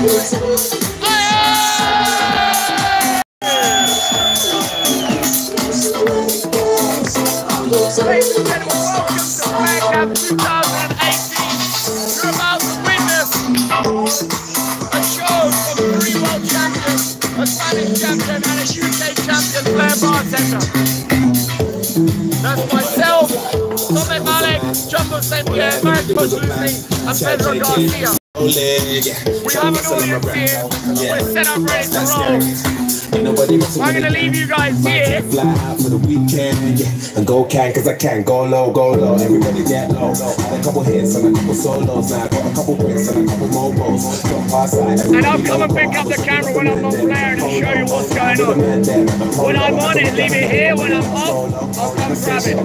Ladies and gentlemen, welcome to Flair Cup 2018. You're about to witness a show from 3 world champions, a Spanish champion and a UK champion Flair bartender. That's myself, Tommy Malik, Jumbo St. Pierre, Mark Lucy, and Pedro Garcia. We have an audience here, we're set up ready to roll. I'm gonna leave you guys here. Fly out for the weekend, and go cause I can. Go low, everybody get low. Had a couple hits and a couple solos. Now I got a couple wins and a couple mobiles. And I'll come and pick up the camera when I'm on Flair and show you what's going on. When I'm on it, leave it here. When I'm off, I'll come grab it.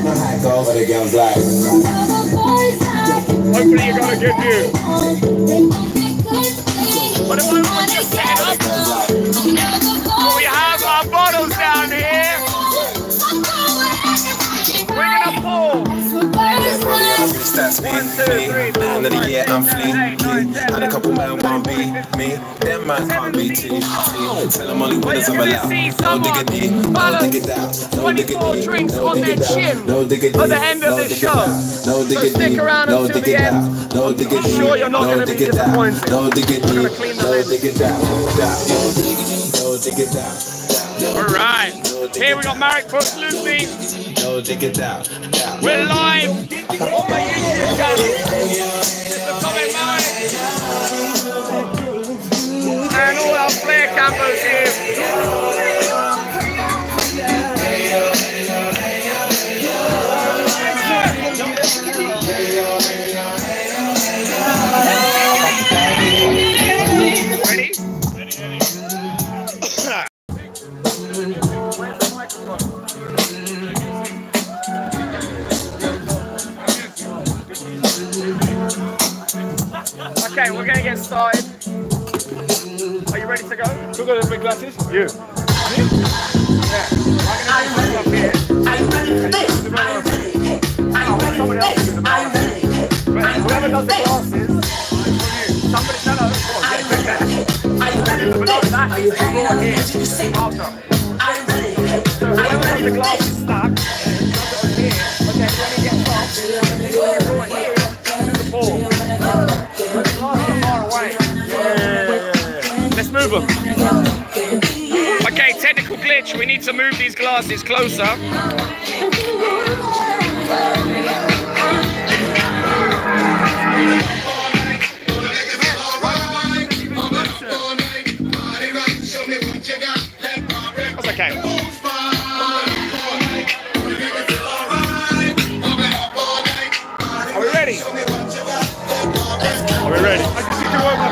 Hopefully you got a good view. But if I want to set up, we have our bottles down here. We're gonna pour. 1, 2, 3, 4, 5, 6, 7, 8, 9, 10, Had a couple men won't be me, them man can't be T. Tell them only winners I'm allowed. No diggity, no dig it down. 24 drinks on their chin at the end of the show. So stick around until the end. I'm sure you're not going to be disappointed. No dig it down. I'm going to clean the lid. Alright, here we got Marek Lucy. We're live on my YouTube channel. Mr. Tommy Malik. And all our Flair campers here. Ready? Okay, we're gonna get started. Are you ready to go? Who got the big glasses? You. Yeah. I'm gonna up here. I'm ready for this. I'm ready for this. I'm ready. Whoever does the glasses, somebody tell us. I'm ready. I'm ready for this. Are you hanging on here? You sing. I'm ready. So whoever has the glasses stuck, here. Okay, when he gets off, everyone here, do the ball. But the glasses are far away. Yeah. Let's move them. Okay, technical glitch. We need to move these glasses closer. That's okay. Are we ready? Are we ready? I can see you warm up.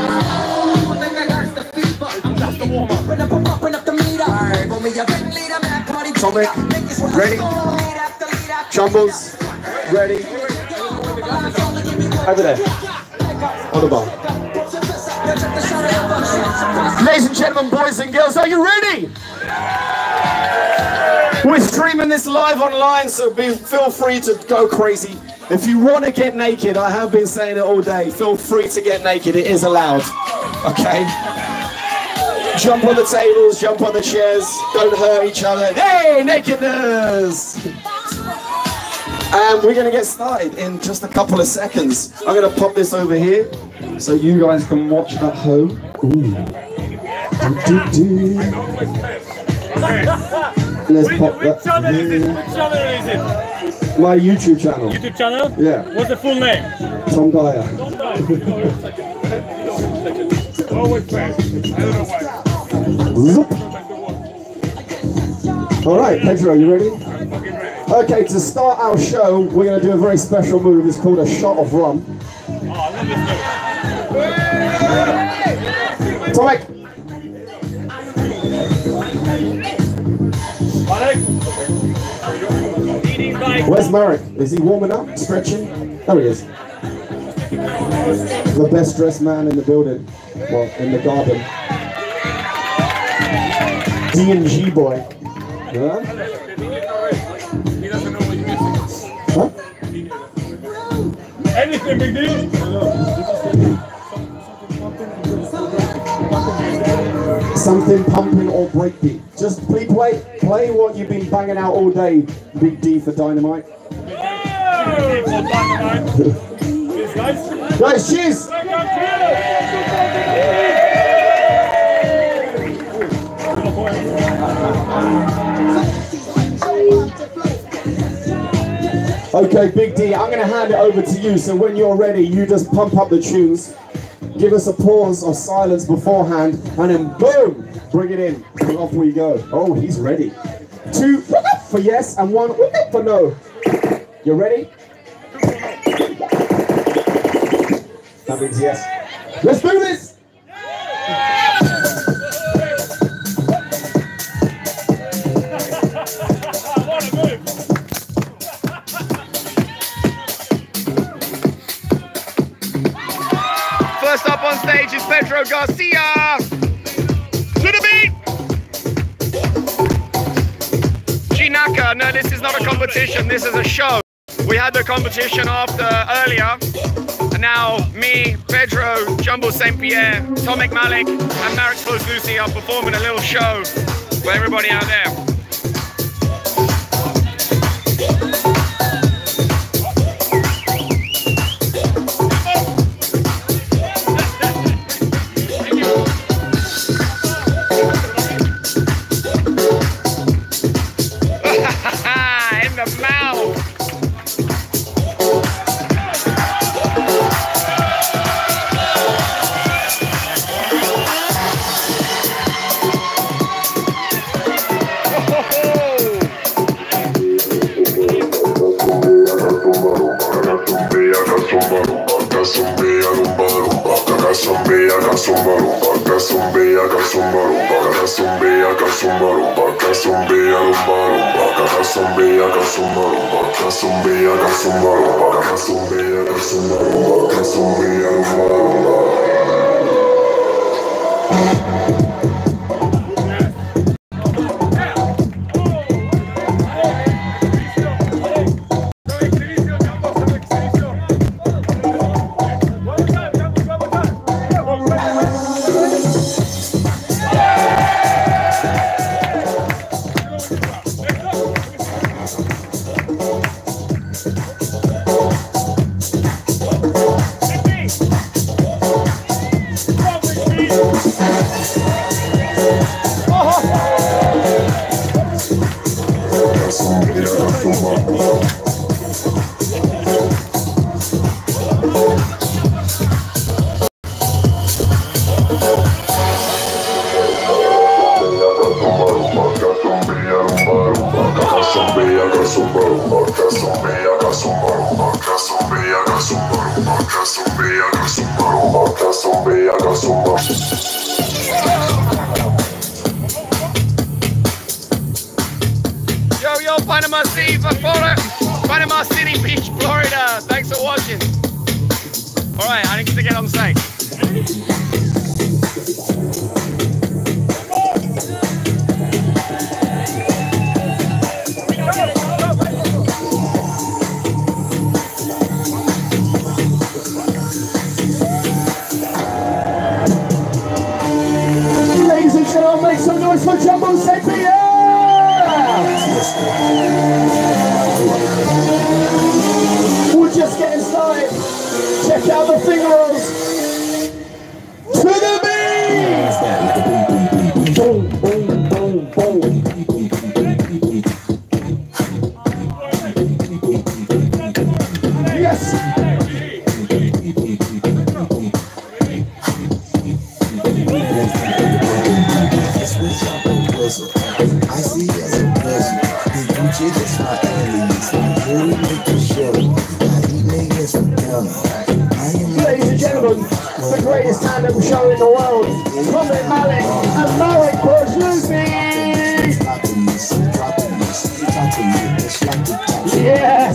That's the warm up. Tommy, ready? Jumbles, ready? Over there. On the bar. Ladies and gentlemen, boys and girls, are you ready? We're streaming this live online, so feel free to go crazy. If you want to get naked, I have been saying it all day, feel free to get naked, it is allowed. Okay? Jump on the tables, jump on the chairs, don't hurt each other. Hey, nakedness! And we're going to get started in just a couple of seconds. I'm going to pop this over here so you guys can watch at home. Ooh. Let's pop that. Which channel is it? My YouTube channel. YouTube channel? Yeah. What's the full name? Tom Dyer. Tom Dyer. Always first. I don't know why. All right, Pedro, you ready? Okay, to start our show, we're going to do a very special move. It's called a shot of rum. Oh, I love this move. Tomek. Where's Marek? Is he warming up, stretching? There he is. The best dressed man in the building. Well, in the garden. D&G boy. Yeah? Huh? Anything, big deal? Something pumping or breakbeat. Just play what you've been banging out all day. Big D for Dynamite. Guys, cheers! Okay, Big D, I'm going to hand it over to you, so when you're ready, you just pump up the tunes, give us a pause of silence beforehand, and then boom, bring it in, and off we go. Oh, he's ready. 2 for yes, and 1 for no. You ready? That means yes. Let's do this! First up on stage is Pedro Garcia. To the beat. Chinaka. No, this is not a competition. This is a show. We had the competition after earlier. And now me, Pedro, Jumbo St. Pierre, Tomek Malik, and Marek Pozlusi are performing a little show for everybody out there. In the mouth. Yo, Panama City, Panama City Beach, Florida. Thanks for watching. All right, I need to get on stage. Ladies and gentlemen, make some noise for Jumbo St. Pierre! We're just getting started. Check out the finger rolls. To the beat! Boom, boom, boom, boom. Yes! I see as a pleasure. The Gucci that's my alias. Really make a show. I eat niggas from Ghana. Ladies and gentlemen, the greatest stand-up show in the world. Tomek Malik and Marek Pozlusi. Yes!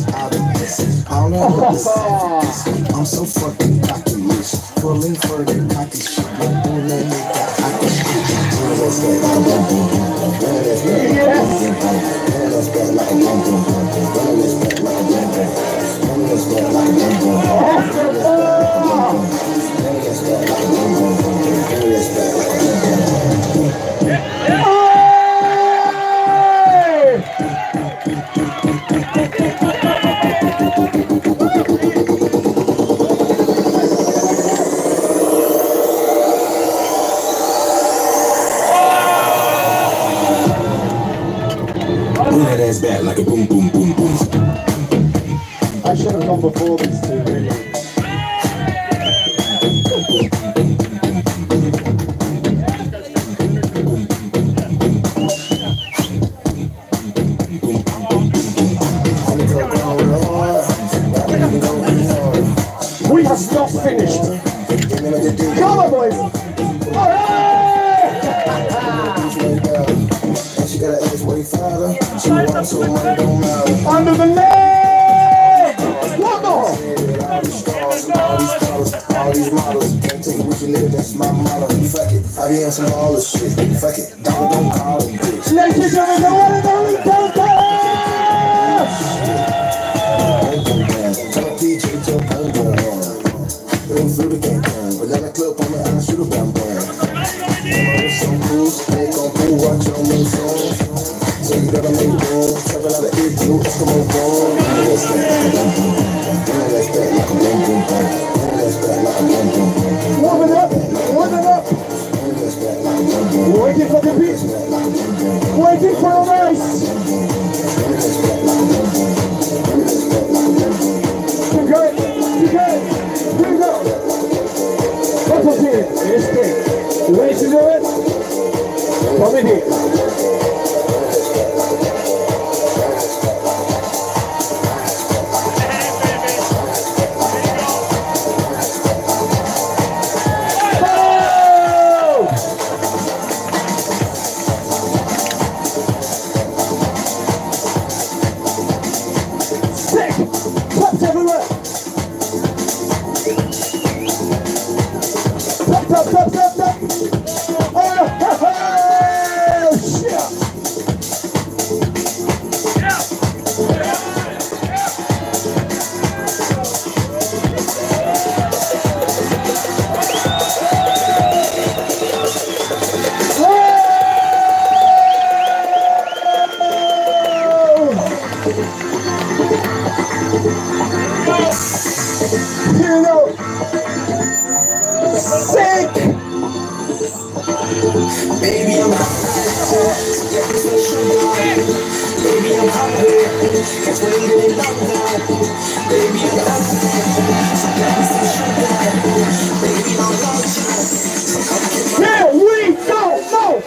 I'm so fucking cocky-ish. Pulling for the cocky shit. bounce back like a boom, boom, boom, boom. I should have gone before these two, really. We have not finished. Come on, boys. All right. Under the leg. One more. All these models, can't take it with you, nigga, that's my model. Fuck it, I be on some all this shit. Fuck it, don't call them bitch. Ladies and gentlemen, the one and only Delta! Tell a DJ to a gun gun. Bring through the gang gun. Banana clip on the eye, shoot a bam bam. Some cruise, they gon' cool, watch your new songs. So you gotta make room. Travel out of it, you come on, boom. Let's that like a boom boom boom. Warm it up, warm it up. Waiting for the beat. Waiting for the race. You good? You good? Here we go. What's up here? It's big. Ready to do it? Come in here. Claps everywhere. Clap. Oh, shit. Here we go. Sick. Baby, I'm Baby, I'm hungry. That's when you really love that. Baby, I'm hungry. Baby, I'm love. Here we go. No.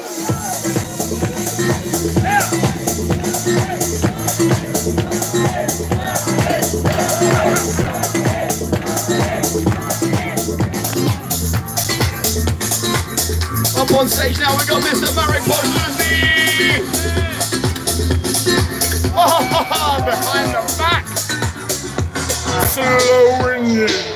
Up on stage now, we got Mr. Murray Posey. Oh, behind the back. Slowing it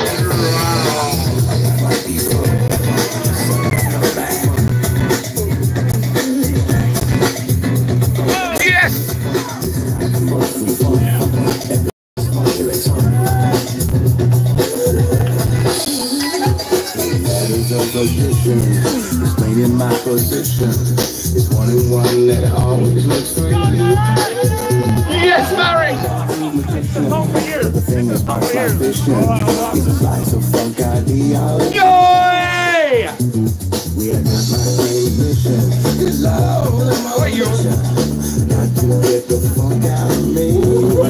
yes. Explaining my position. It's 1 and 1, let it always look for you. Yes, Mary. The thing is my vision. It's a slice of funk ideology. Joy! We are not my same mission. It's love and motivation. Not to get the funk out of me.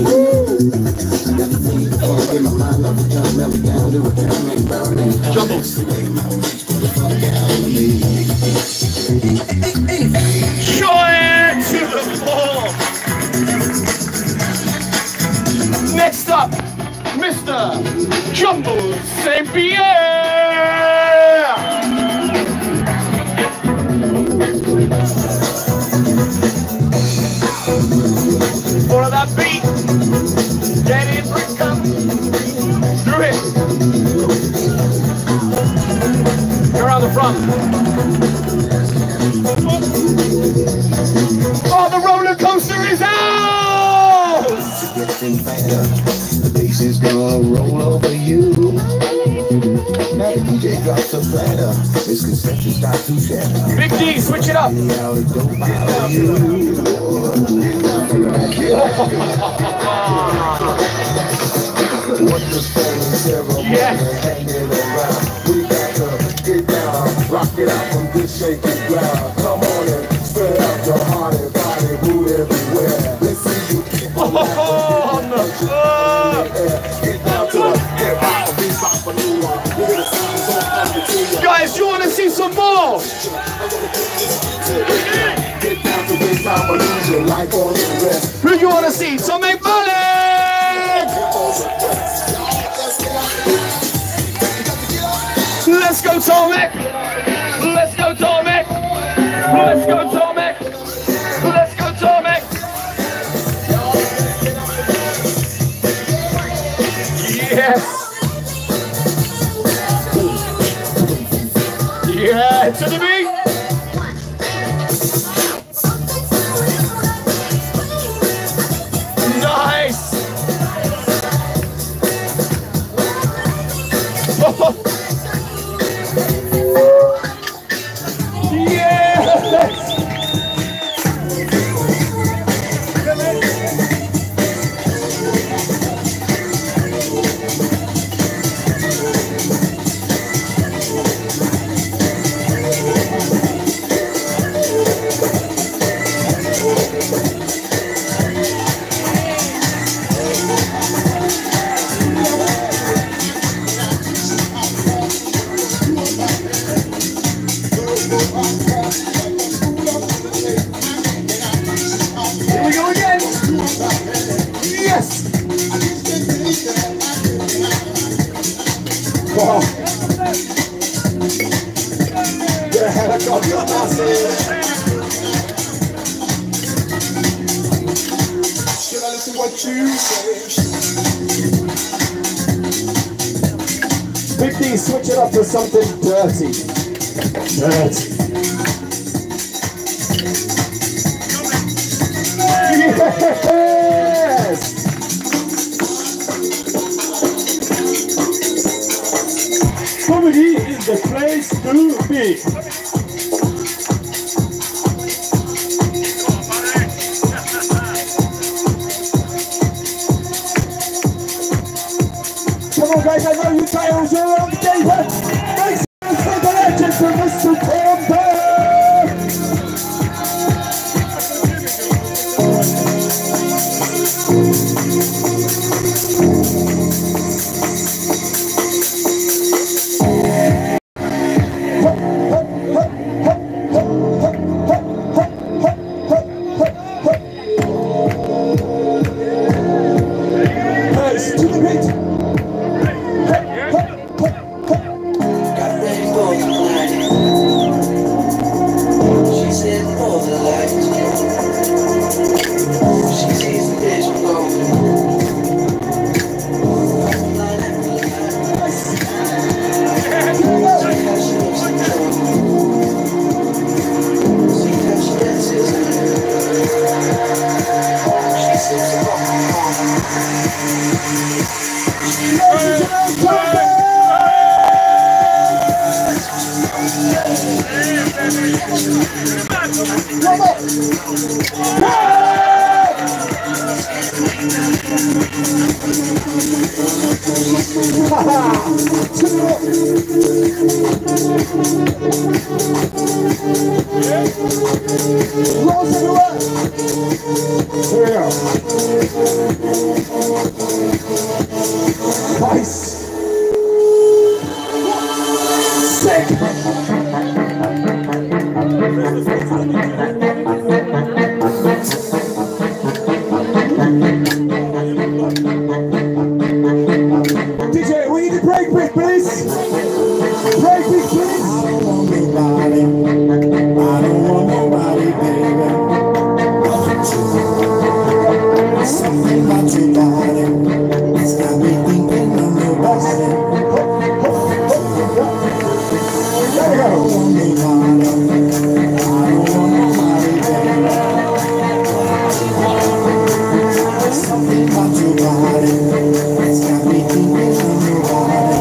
I got to keep the funk in my mind all the time. Never down to a time and burning. Jumbles. The funk out of me. Joy to the floor. Next up, Mr. Jumble St. Pierre. Follow that beat. Get it, come through it. Go around the front. Oh, the roller coaster is out! Getting fatter. The bass is gonna roll over you. Now the DJ drops the platter. Misconceptions start to shatter. Big D, switch it up. Yes. We got to get down, rock it out from this shaky ground. Come on and spread out your heart and body, move everywhere. Let's see you some more. Get down to this time, but lose your life on the rest. Who you want to see? Tomek Malik! Let's go, Tomek! Let's go, Tomek! Let's go, Tomek! Let's go, Tomek! Yes! Yeah, to the beat! Nice! Oh. Yes! Here we go again. Yes. Wow. Yeah, I got should I listen to what you say? Big D, switch it up to something dirty. Dirty. Yes! Comedy is the place to be. Come on, guys, I know you titles are on the day, but make some for the legend for Mr. Campbell! DJ, we need a break beat, please. Break beat, please. I don't want nobody. I don't want nobody, baby. Something about your body. It's got me thinking of nobody. There we go. I don't want nobody. I don't want nobody, baby. Something about your body. It's got me thinking of nobody.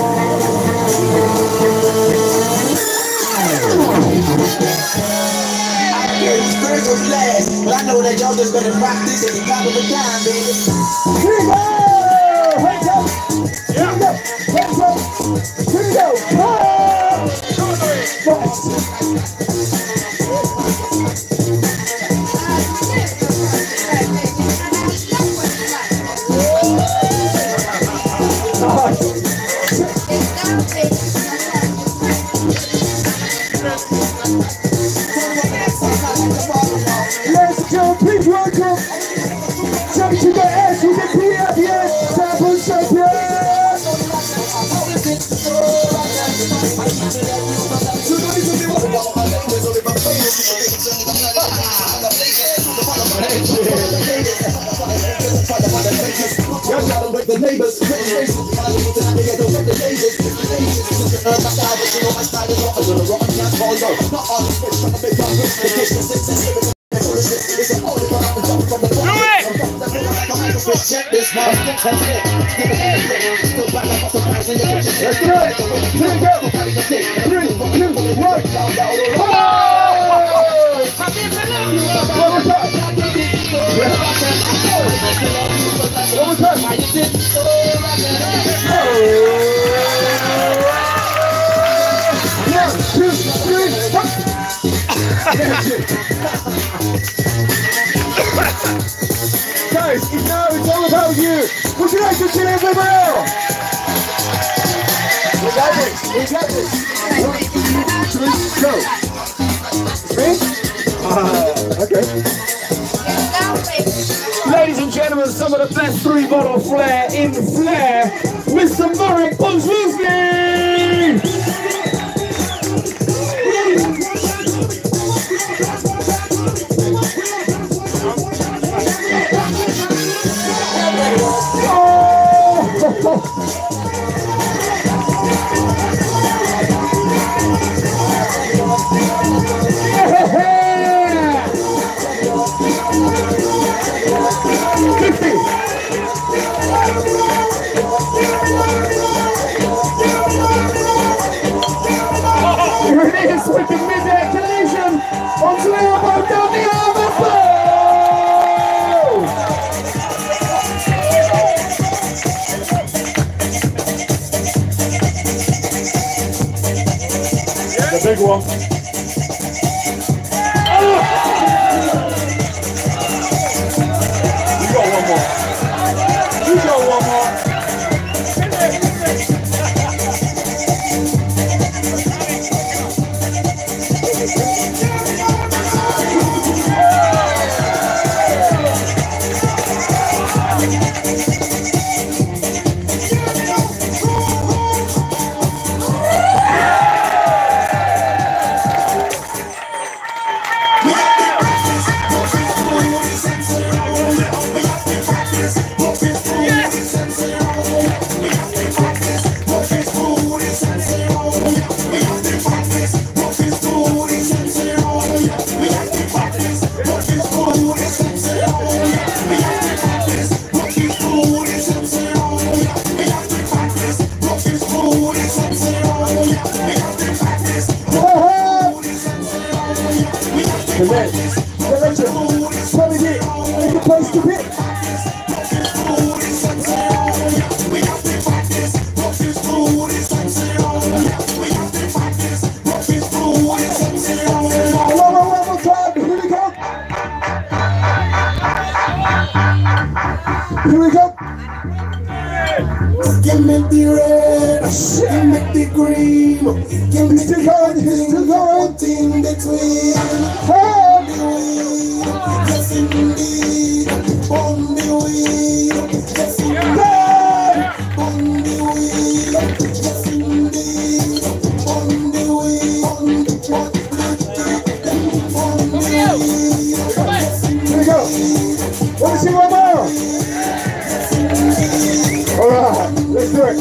I hear these birds will blast, but I know that y'all just better rock this and you got it down, baby. Here we go! Hands up! Here we go! Hands up! Here we go! Ladies and gentlemen, please welcome Jump to the S with the PFN Sample Champion. The neighbors, the Guys, now it's all about you. Would you like to chill in with me? We got this. We got this. 1, 2, 3, go. Me? Okay. Ladies and gentlemen, some of the best 3-bottle flair in flair, Mr. Marek Pozwowski! Here it is with the mid-air collision onto the elbow down the elbow. The big one. You got one more. You got one more. Here we go. Give me the red, give me the green, give me the one thing between. Hey! Yes indeed, on the weed. Yes indeed, on the weed. Yes indeed, on the weed. On the weed. Here we go. Let me see one more. All right, let's do it.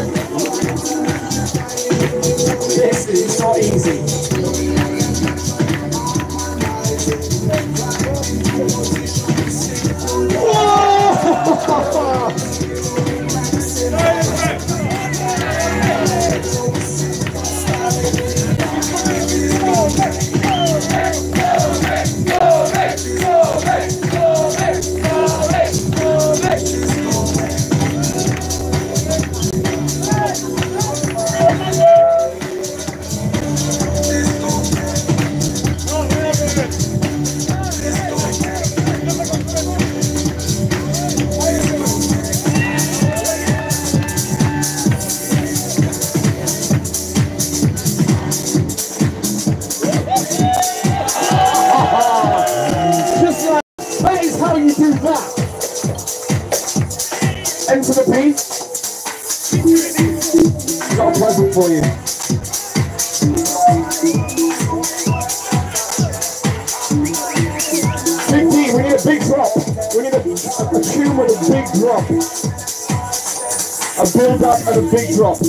This is not easy. Into the beat. Got a present for you. Big D, we need a big drop. We need a tune with a big drop. A build up and a big drop.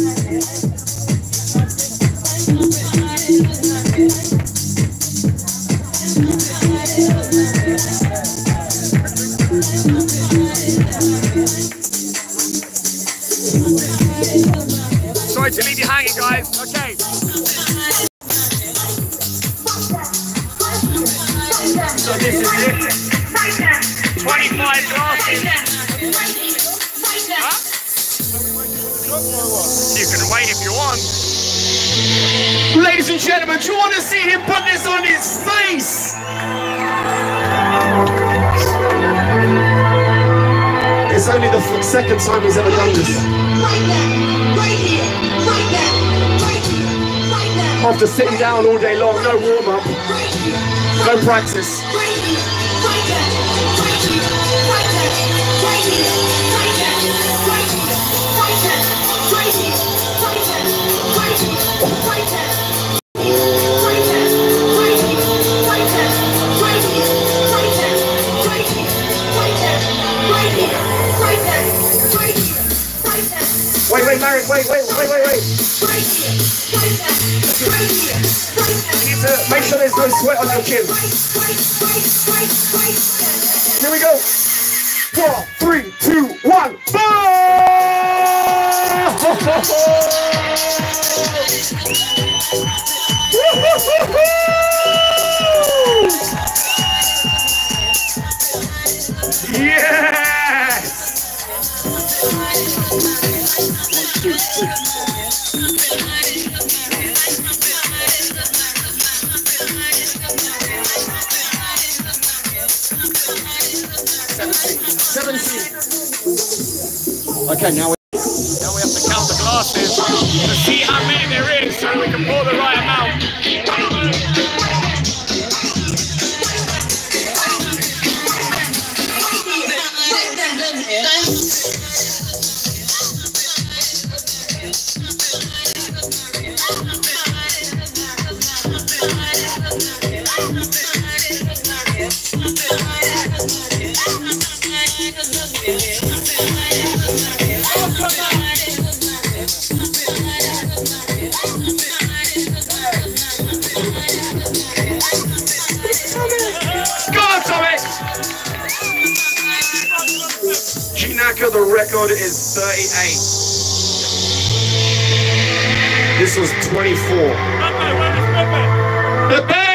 Sorry to leave you hanging, guys. Okay. So this is it. 25 glasses. Huh? You can wait if you want. Ladies and gentlemen, do you want to see him put this on his face? It's only the second time he's ever done this. After sitting down all day long, no warm-up, no practice. Wait, Marek, wait. You need to make sure there's no sweat on your chin. Here we go. 4, 3, 2, 1, Yes! 17. Okay, now we have to count the glasses to see how many there is so we can pour the right amount. 'Cause the record is 38. This was 24.